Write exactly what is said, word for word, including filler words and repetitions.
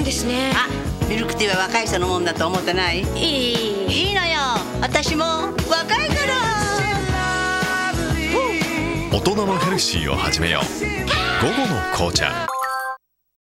ですね。 あ、ミルクティーは若い人のもんだと思ってない？ いいいいのよ、私も若いから。 大人のヘルシーを始めよう。午後の紅茶。